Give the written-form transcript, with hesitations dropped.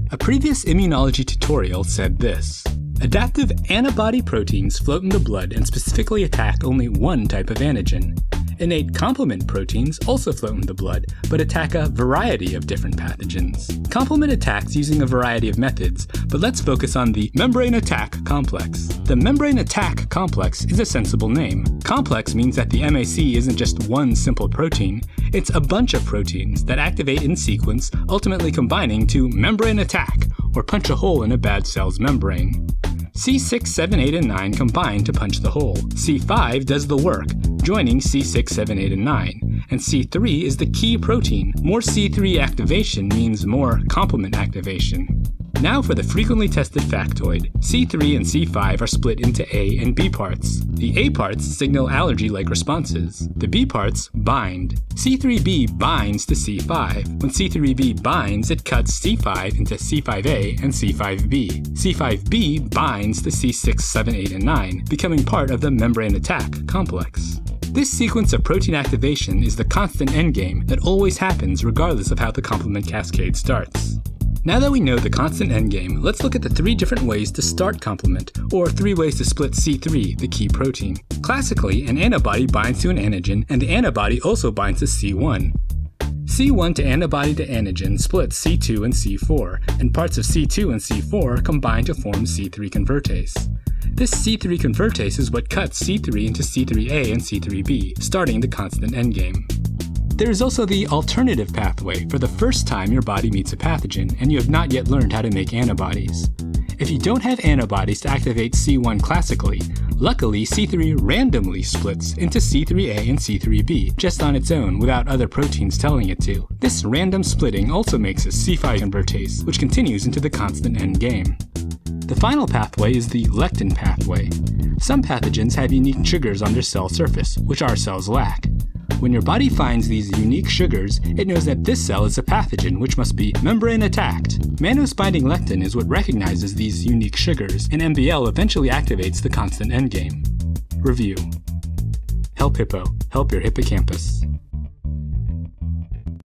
A previous immunology tutorial said this: adaptive antibody proteins float in the blood and specifically attack only one type of antigen. Innate complement proteins also float in the blood, but attack a variety of different pathogens. Complement attacks using a variety of methods, but let's focus on the membrane attack complex. The membrane attack complex is a sensible name. Complex means that the MAC isn't just one simple protein, it's a bunch of proteins that activate in sequence, ultimately combining to membrane attack, or punch a hole in a bad cell's membrane. C6, 7, 8, and 9 combine to punch the hole. C5 does the work, joining C6, 7, 8, and 9. And C3 is the key protein. More C3 activation means more complement activation. Now for the frequently tested factoid. C3 and C5 are split into A and B parts. The A parts signal allergy-like responses. The B parts bind. C3b binds to C5. When C3b binds, it cuts C5 into C5a and C5b. C5b binds to C6, 7, 8, and 9, becoming part of the membrane attack complex. This sequence of protein activation is the constant endgame that always happens regardless of how the complement cascade starts. Now that we know the constant endgame, let's look at the 3 different ways to start complement, or 3 ways to split C3, the key protein. Classically, an antibody binds to an antigen, and the antibody also binds to C1. C1 to antibody to antigen splits C2 and C4, and parts of C2 and C4 combine to form C3 convertase. This C3 convertase is what cuts C3 into C3a and C3b, starting the constant endgame. There is also the alternative pathway for the first time your body meets a pathogen and you have not yet learned how to make antibodies. If you don't have antibodies to activate C1 classically, luckily C3 randomly splits into C3a and C3b just on its own without other proteins telling it to. This random splitting also makes a C5 convertase, which continues into the constant endgame. The final pathway is the lectin pathway. Some pathogens have unique sugars on their cell surface, which our cells lack. When your body finds these unique sugars, it knows that this cell is a pathogen which must be membrane attacked. Mannose-binding lectin is what recognizes these unique sugars, and MBL eventually activates the constant endgame. Review. Help Hippo. Help your hippocampus.